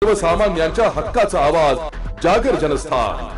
सर्वसामान्यांच्या हक्काचा आवाज जागर जनस्थान।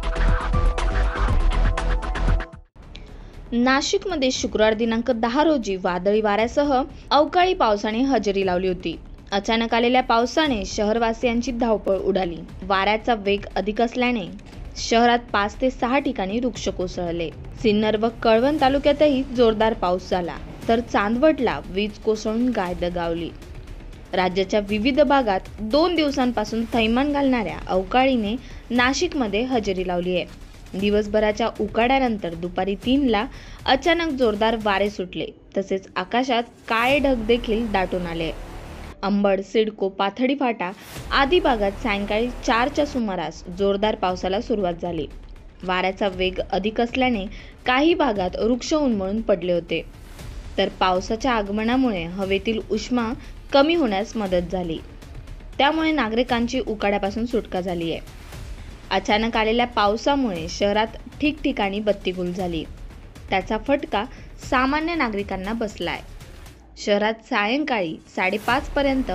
नाशिकमध्ये शुक्रवार दिनांक 10 रोजी वादळी वाऱ्यासह अवकाळी पावसाने हजेरी लावली होती। अचानक आलेल्या पावसाने शहरवासियांची धावपळ उडाली। वाऱ्याचा वेग अधिक असल्याने शहरात 5 ते 6 ठिकाणी वृक्ष कोसळले। सिन्नर व कळवण तालुक्यातही जोरदार पाऊस झाला, तर चांदवडला वीज कोसळून गाय दगावली। राज्याच्या विविध भागात 2 दिवसांपासून थैमान घालणाऱ्या अवकाळीने नाशिकमध्ये हजेरी लावली आहे। दिवसभराच्या उकाड्यानंतर दुपारी 3ला अचानक जोरदार वारे सुटले, तसेच आकाशात काळे ढग देखील दाटून आले। अंबड, सिडको, पाथडी फाटा आदी भागात सायंकाळी 4च्या सुमारास जोरदार पावसाला सुरुवात झाली। वाऱ्याचा वेग अधिक असल्याने काही भागात वृक्ष उन्मळून पडले होते, तर पावसाच्या आगमनामुळे हवेतील उष्मा कमी होण्यास मदत झाली। त्यामुळे नागरिकांची उकाड्यापासून सुटका झाली आहे। अचानक आलेल्या पावसामुळे शहरात ठिकठिकाणी बत्तीगुल झाली, त्याचा फटका सामान्य नागरिकांना बसलाय। शहरात सायंकाळी 5:30 पर्यंत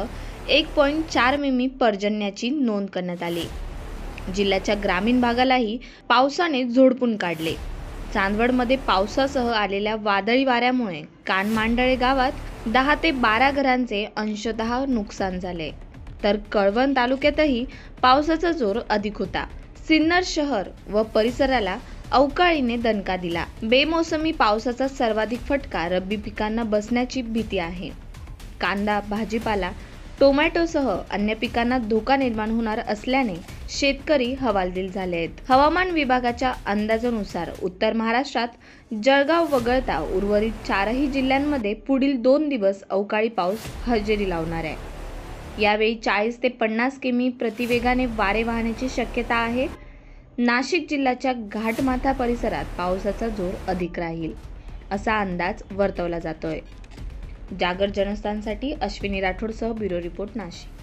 1.4 मिमी पर्जन्याची नोंद करण्यात आली। जिल्ह्याच्या ग्रामीण भागालाही पावसाने झोडपून काढले। चांदवडमध्ये पावसासह आलेल्या वादळी वाऱ्यामुळे कानमांडळे गावात 10 ते 12 घरांचे अंशतः नुकसान झाले, तर कळवण तालुक्यातही पावसाचा जोर अधिक होता। सिन्नर शहर व परिसराला अवकाळीने दणका दिला। बेमोसमी पावसाचा सर्वाधिक फटका रब्बी पिकांना बसण्याची भीती आहे। कांदा, भाजीपाला, टोमॅटोसह अन्य पिकांना धोका निर्माण होणार असल्याने शेतकरी हवालदिल झाले आहेत। हवामान विभागाच्या अंदाजानुसार उत्तर महाराष्ट्रात जळगाव वगळता उर्वरित 4ही जिल्ह्यांमध्ये पुढील 2 दिवस अवकाळी पाऊस हजेरी लावणार आहे। यावेळी 40 ते 50 किमी प्रतिवेगाने वारे वाहण्याची शक्यता आहे। नाशिक जिल्ह्याच्या घाटमाथा परिसरात पावसाचा जोर अधिक राहील, असा अंदाज वर्तवला जातोय। जागर जनस्थानसाठी अश्विनी राठोडसह ब्युरो रिपोर्ट, नाशिक।